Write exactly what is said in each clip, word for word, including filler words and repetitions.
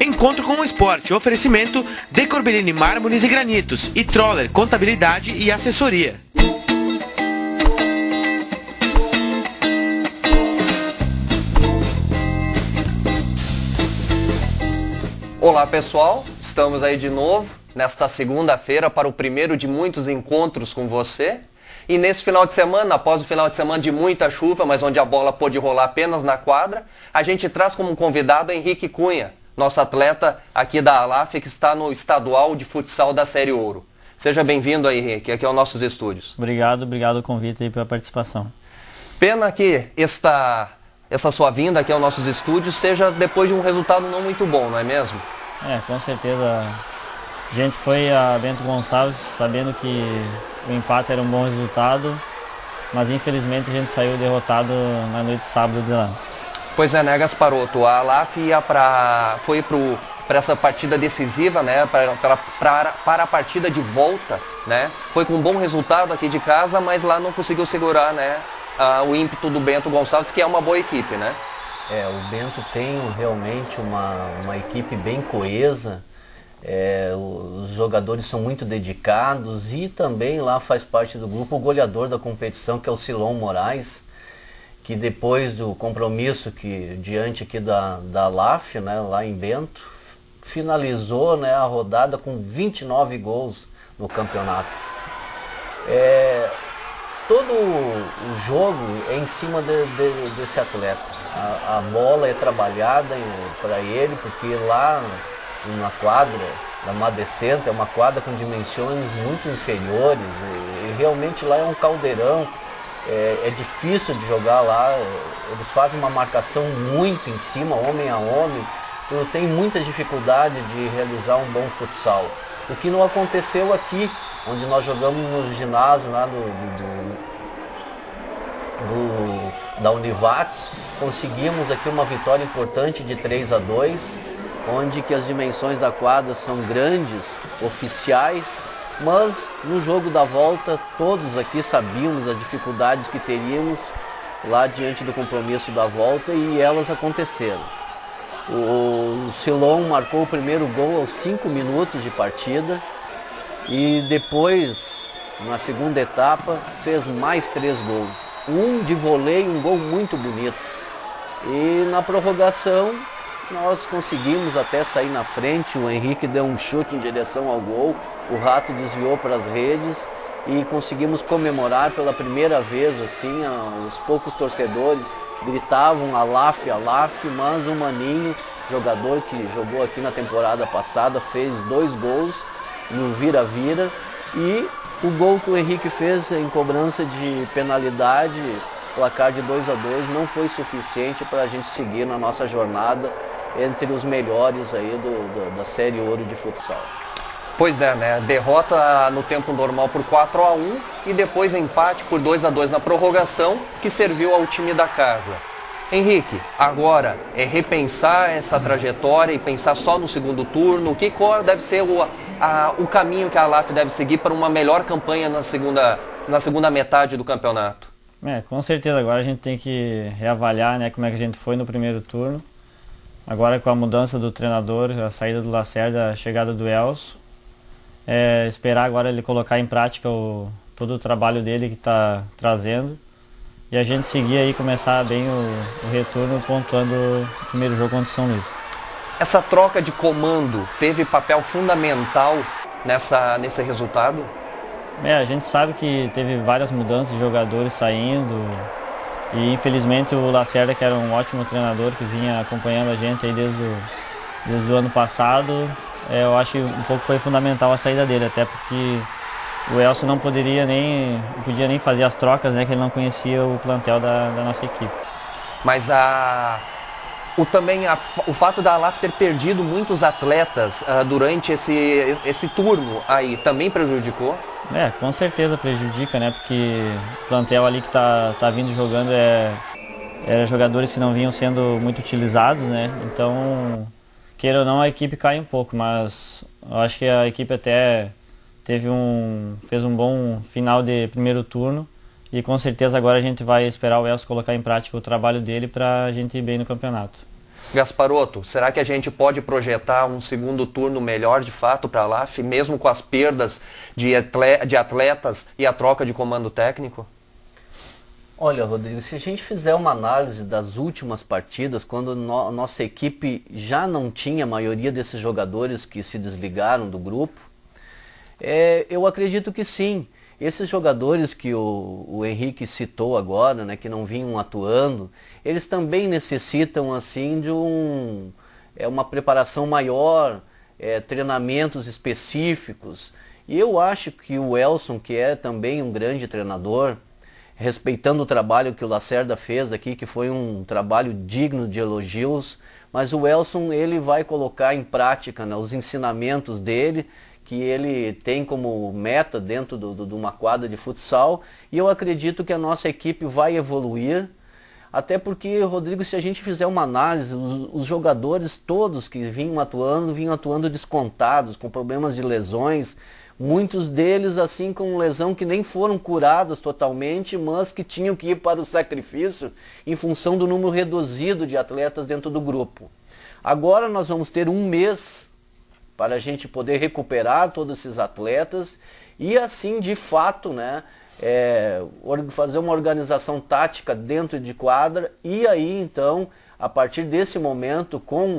Encontro com o esporte, oferecimento de Corbellini Mármores e Granitos e Troller Contabilidade e Assessoria. Olá pessoal, estamos aí de novo nesta segunda-feira para o primeiro de muitos encontros com você. E nesse final de semana, após o final de semana de muita chuva, mas onde a bola pôde rolar apenas na quadra, a gente traz como convidado Henrique Cunha, nosso atleta aqui da Alaf, que está no estadual de futsal da Série Ouro. Seja bem-vindo aí, Henrique, aqui aos nossos estúdios. Obrigado, obrigado o convite aí pela participação. Pena que esta, essa sua vinda aqui aos nossos estúdios seja depois de um resultado não muito bom, não é mesmo? É, com certeza. A gente foi a Bento Gonçalves sabendo que o empate era um bom resultado, mas infelizmente a gente saiu derrotado na noite de sábado de lá. Pois é, né, Gasparotto? A Alaf ia pra, foi para essa partida decisiva, né, pra, pra, pra, para a partida de volta, né? Foi com um bom resultado aqui de casa, mas lá não conseguiu segurar, né, a, o ímpeto do Bento Gonçalves, que é uma boa equipe, né? É, o Bento tem realmente uma, uma equipe bem coesa. É, os jogadores são muito dedicados e também lá faz parte do grupo o goleador da competição, que é o Silon Moraes, que depois do compromisso que diante aqui da, da Alaf, né, lá em Bento, finalizou, né, a rodada com vinte e nove gols no campeonato. É, todo o jogo é em cima de, de, desse atleta. A, a bola é trabalhada para ele, porque lá na quadra da Madecenta é uma quadra com dimensões muito inferiores e, e realmente lá é um caldeirão, é, é difícil de jogar lá, eles fazem uma marcação muito em cima, homem a homem, então tem muita dificuldade de realizar um bom futsal. O que não aconteceu aqui, onde nós jogamos no ginásio lá do, do, do da Univates, conseguimos aqui uma vitória importante de três a dois, onde que as dimensões da quadra são grandes, oficiais, mas no jogo da volta todos aqui sabíamos as dificuldades que teríamos lá diante do compromisso da volta e elas aconteceram. O Silon marcou o primeiro gol aos cinco minutos de partida e depois, na segunda etapa, fez mais três gols. Um de voleio, um gol muito bonito. E na prorrogação nós conseguimos até sair na frente, o Henrique deu um chute em direção ao gol, o Rato desviou para as redes e conseguimos comemorar pela primeira vez, assim, os poucos torcedores gritavam Alaf, Alaf, mas o Maninho, jogador que jogou aqui na temporada passada, fez dois gols no vira-vira e o gol que o Henrique fez em cobrança de penalidade, placar de dois a dois, não foi suficiente para a gente seguir na nossa jornada entre os melhores aí do, do, da Série Ouro de futsal. Pois é, né? Derrota no tempo normal por quatro a um e depois empate por dois a dois na prorrogação, que serviu ao time da casa. Henrique, agora é repensar essa trajetória e pensar só no segundo turno. O que qual deve ser o, a, o caminho que a Alaf deve seguir para uma melhor campanha na segunda, na segunda metade do campeonato? É, com certeza agora a gente tem que reavaliar, né, como é que a gente foi no primeiro turno. Agora com a mudança do treinador, a saída do Lacerda, a chegada do Elcio, é, esperar agora ele colocar em prática o, todo o trabalho dele que está trazendo e a gente seguir aí, começar bem o, o retorno pontuando o primeiro jogo contra o São Luís. Essa troca de comando teve papel fundamental nessa, nesse resultado? É, a gente sabe que teve várias mudanças de jogadores saindo e infelizmente o Lacerda, que era um ótimo treinador que vinha acompanhando a gente aí desde o, desde o ano passado, é, eu acho que um pouco foi fundamental a saída dele, até porque o Elcio não poderia nem, não podia nem fazer as trocas, né, que ele não conhecia o plantel da, da nossa equipe. Mas a, o, também a, o fato da Alaf ter perdido muitos atletas uh, durante esse, esse turno aí também prejudicou? É, com certeza prejudica, né, porque o plantel ali que tá, tá vindo jogando é, é jogadores que não vinham sendo muito utilizados, né, então, queira ou não, a equipe cai um pouco, mas eu acho que a equipe até teve um, fez um bom final de primeiro turno e com certeza agora a gente vai esperar o Elcio colocar em prática o trabalho dele para a gente ir bem no campeonato. Gasparotto, será que a gente pode projetar um segundo turno melhor de fato para a L A F, mesmo com as perdas de atletas e a troca de comando técnico? Olha, Rodrigo, se a gente fizer uma análise das últimas partidas, quando no, nossa equipe já não tinha a maioria desses jogadores que se desligaram do grupo, é, eu acredito que sim. Esses jogadores que o, o Henrique citou agora, né, que não vinham atuando, eles também necessitam assim de um, é, uma preparação maior, é, treinamentos específicos. E eu acho que o Welson, que é também um grande treinador, respeitando o trabalho que o Lacerda fez aqui, que foi um trabalho digno de elogios, mas o Welson ele vai colocar em prática, né, os ensinamentos dele, que ele tem como meta dentro do, do, de uma quadra de futsal, e eu acredito que a nossa equipe vai evoluir, até porque, Rodrigo, se a gente fizer uma análise, os, os jogadores todos que vinham atuando, vinham atuando descontados, com problemas de lesões, muitos deles assim com lesão que nem foram curados totalmente, mas que tinham que ir para o sacrifício em função do número reduzido de atletas dentro do grupo. Agora nós vamos ter um mês para a gente poder recuperar todos esses atletas e assim de fato, né, é, fazer uma organização tática dentro de quadra e aí então, a partir desse momento, com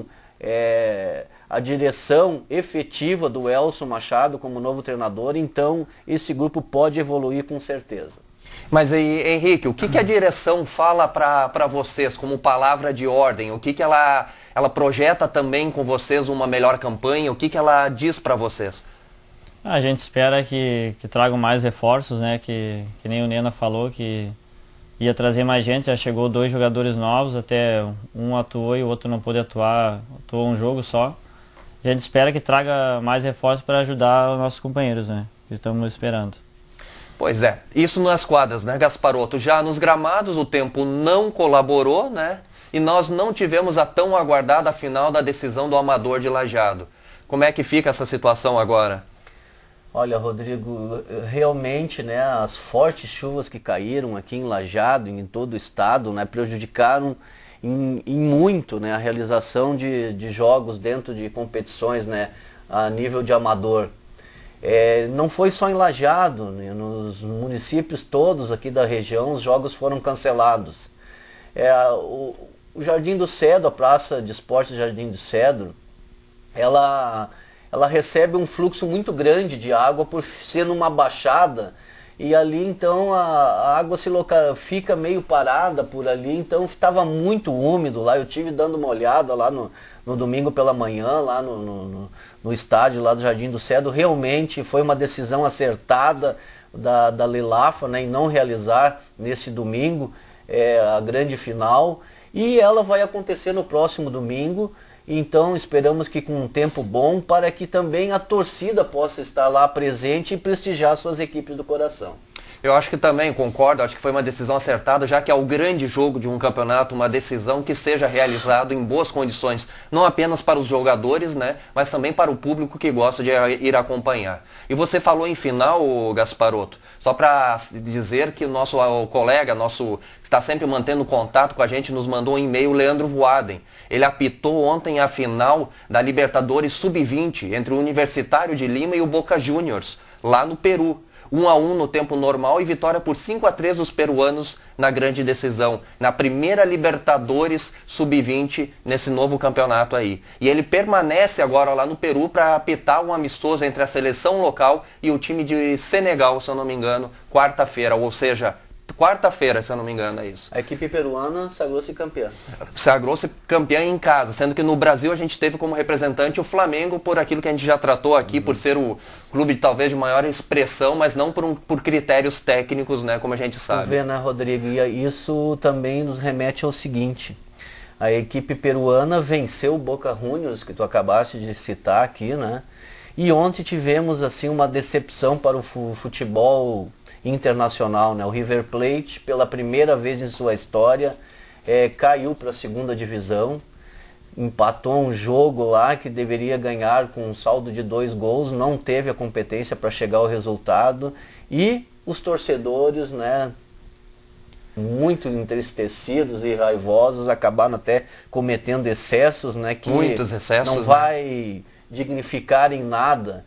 é, a direção efetiva do Welson Machado como novo treinador, então esse grupo pode evoluir com certeza. Mas aí, Henrique, o que, que a direção fala para vocês como palavra de ordem? O que, que ela, ela projeta também com vocês uma melhor campanha? O que, que ela diz para vocês? A gente espera que, que tragam mais reforços, né? Que, que nem o Nena falou, que ia trazer mais gente, já chegou dois jogadores novos, até um atuou e o outro não pôde atuar, atuou um jogo só. A gente espera que traga mais reforços para ajudar os nossos companheiros, né? Que estamos esperando. Pois é, isso nas quadras, né, Gasparotto? Já nos gramados o tempo não colaborou, né? E nós não tivemos a tão aguardada final da decisão do Amador de Lajeado. Como é que fica essa situação agora? Olha, Rodrigo, realmente, né, as fortes chuvas que caíram aqui em Lajeado, em todo o estado, né, prejudicaram em, em muito, né, a realização de, de jogos dentro de competições, né, a nível de amador. É, não foi só em Lajeado, né, nos municípios todos aqui da região os jogos foram cancelados. É, o, o Jardim do Cedro, a Praça de Esportes Jardim do Cedro, ela... ela recebe um fluxo muito grande de água por ser numa baixada e ali então a, a água se loca, fica meio parada por ali, então estava muito úmido lá. Eu tive dando uma olhada lá no, no domingo pela manhã, lá no, no, no estádio lá do Jardim do Cedro. Realmente foi uma decisão acertada da, da Lilafa, né, em não realizar nesse domingo é, a grande final, e ela vai acontecer no próximo domingo. Então esperamos que com um tempo bom, para que também a torcida possa estar lá presente e prestigiar suas equipes do coração. Eu acho que também concordo, acho que foi uma decisão acertada, já que é o grande jogo de um campeonato, uma decisão que seja realizado em boas condições, não apenas para os jogadores, né, mas também para o público que gosta de ir acompanhar. E você falou em final, Gasparotto, só para dizer que o nosso o colega, nosso que está sempre mantendo contato com a gente, nos mandou um e-mail, Leandro Voaden. Ele apitou ontem a final da Libertadores sub vinte entre o Universitário de Lima e o Boca Juniors, lá no Peru. um a um no tempo normal e vitória por cinco a três dos peruanos na grande decisão, na primeira Libertadores sub vinte nesse novo campeonato aí. E ele permanece agora lá no Peru para apitar um amistoso entre a seleção local e o time de Senegal, se eu não me engano, quarta-feira, ou seja, quarta-feira, se eu não me engano, é isso. A equipe peruana sagrou-se campeã. Sagrou-se campeã em casa, sendo que no Brasil a gente teve como representante o Flamengo, por aquilo que a gente já tratou aqui, uhum. por ser o clube talvez de maior expressão, mas não por, um, por critérios técnicos, né, como a gente sabe. Tu vê, né, Rodrigo? E isso também nos remete ao seguinte: a equipe peruana venceu o Boca Juniors, que tu acabaste de citar aqui, né? E ontem tivemos assim uma decepção para o futebol internacional, né? O River Plate, pela primeira vez em sua história, é, caiu para a segunda divisão, empatou um jogo lá que deveria ganhar com um saldo de dois gols, não teve a competência para chegar ao resultado, e os torcedores, né, muito entristecidos e raivosos, acabaram até cometendo excessos, né, que Muitos excessos, não vai né? dignificar em nada.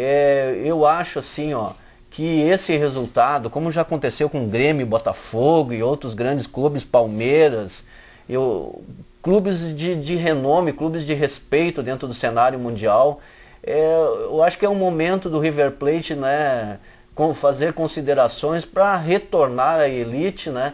É, eu acho assim, ó, que esse resultado, como já aconteceu com o Grêmio, Botafogo e outros grandes clubes, Palmeiras, eu, clubes de, de renome, clubes de respeito dentro do cenário mundial, é, eu acho que é um momento do River Plate, né, com, fazer considerações para retornar à elite, né,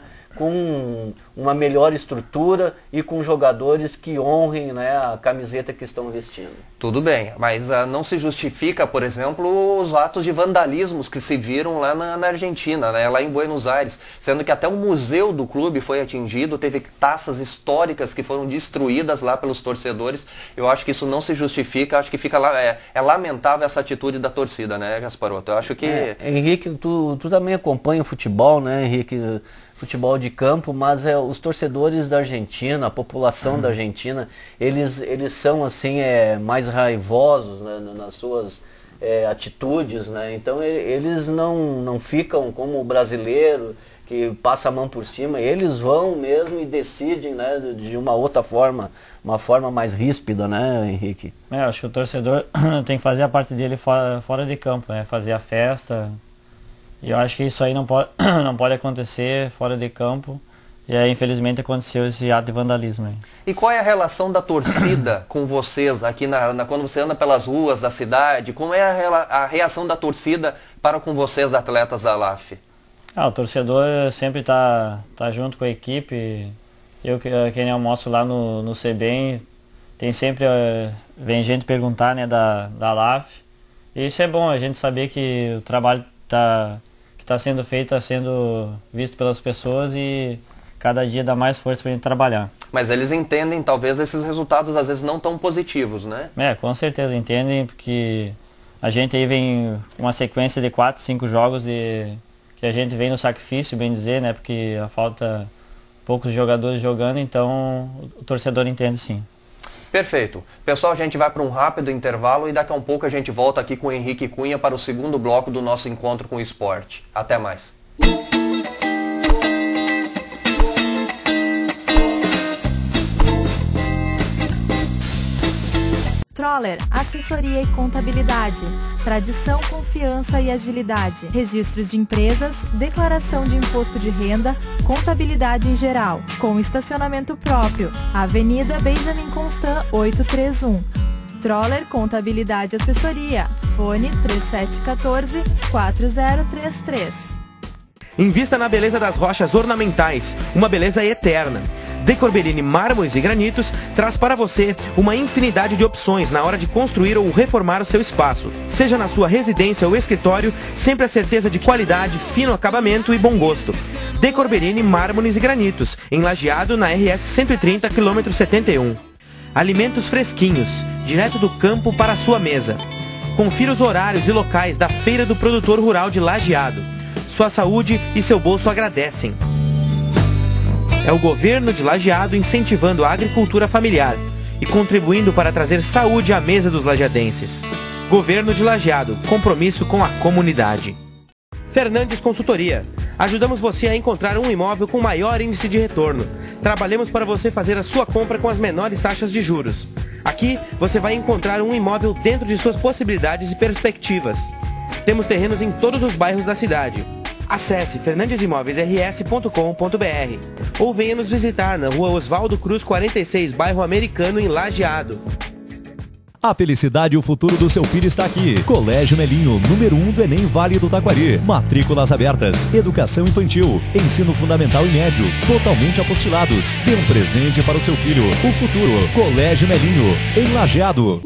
com uma melhor estrutura e com jogadores que honrem, né, a camiseta que estão vestindo. Tudo bem, mas uh, não se justifica, por exemplo, os atos de vandalismos que se viram lá na, na Argentina, né, lá em Buenos Aires, sendo que até o museu do clube foi atingido, teve taças históricas que foram destruídas lá pelos torcedores. Eu acho que isso não se justifica, acho que fica lá, é, é lamentável essa atitude da torcida, né, Gasparotto? Eu acho que... É, Henrique, tu, tu também acompanha o futebol, né, Henrique? Futebol de campo, mas é, os torcedores da Argentina, a população uhum. da Argentina, eles, eles são assim, é, mais raivosos, né, nas suas é, atitudes, né? Então eles não, não ficam como o brasileiro que passa a mão por cima, eles vão mesmo e decidem, né, de uma outra forma, uma forma mais ríspida, né, Henrique? É, acho que o torcedor tem que fazer a parte dele fora, fora de campo, né, fazer a festa. E eu acho que isso aí não pode, não pode acontecer fora de campo. E aí, infelizmente, aconteceu esse ato de vandalismo aí. E qual é a relação da torcida com vocês aqui na, na, quando você anda pelas ruas da cidade? Como é a, a reação da torcida para com vocês, atletas da L A F? Ah, o torcedor sempre está tá junto com a equipe. Eu que, que nem almoço lá no, no CEBEM, tem sempre, uh, vem gente perguntar, né, da, da L A F. E isso é bom, a gente saber que o trabalho está está sendo feito, está sendo visto pelas pessoas e cada dia dá mais força para a gente trabalhar. Mas eles entendem, talvez, esses resultados às vezes não tão positivos, né? É, com certeza entendem, porque a gente aí vem uma sequência de quatro, cinco jogos de, que a gente vem no sacrifício, bem dizer, né? Porque a falta poucos jogadores jogando, então o torcedor entende sim. Perfeito. Pessoal, a gente vai para um rápido intervalo e daqui a um pouco a gente volta aqui com o Henrique Cunha para o segundo bloco do nosso encontro com o esporte. Até mais. Troller, assessoria e contabilidade, tradição, confiança e agilidade, registros de empresas, declaração de imposto de renda, contabilidade em geral, com estacionamento próprio, Avenida Benjamin Constant oitocentos e trinta e um. Troller Contabilidade e Assessoria, fone três sete um quatro, quatro zero três três. Invista na beleza das rochas ornamentais, uma beleza eterna. De Corbellini Mármores e Granitos traz para você uma infinidade de opções na hora de construir ou reformar o seu espaço. Seja na sua residência ou escritório, sempre a certeza de qualidade, fino acabamento e bom gosto. De Corbellini Mármores e Granitos, em Lajeado, na R S cento e trinta, quilômetro setenta e um. Alimentos fresquinhos, direto do campo para a sua mesa. Confira os horários e locais da Feira do Produtor Rural de Lajeado. Sua saúde e seu bolso agradecem. É o governo de Lajeado incentivando a agricultura familiar e contribuindo para trazer saúde à mesa dos lajeadenses. Governo de Lajeado, compromisso com a comunidade. Fernandes Consultoria. Ajudamos você a encontrar um imóvel com maior índice de retorno. Trabalhamos para você fazer a sua compra com as menores taxas de juros. Aqui você vai encontrar um imóvel dentro de suas possibilidades e perspectivas. Temos terrenos em todos os bairros da cidade. Acesse fernandes imóveis r s ponto com ponto b r ou venha nos visitar na rua Oswaldo Cruz quarenta e seis, bairro Americano, em Lajeado. A felicidade e o futuro do seu filho está aqui. Colégio Melinho, número um do Enem Vale do Taquari. Matrículas abertas, educação infantil, ensino fundamental e médio, totalmente apostilados. Dê um presente para o seu filho. O futuro, Colégio Melinho, em Lajeado.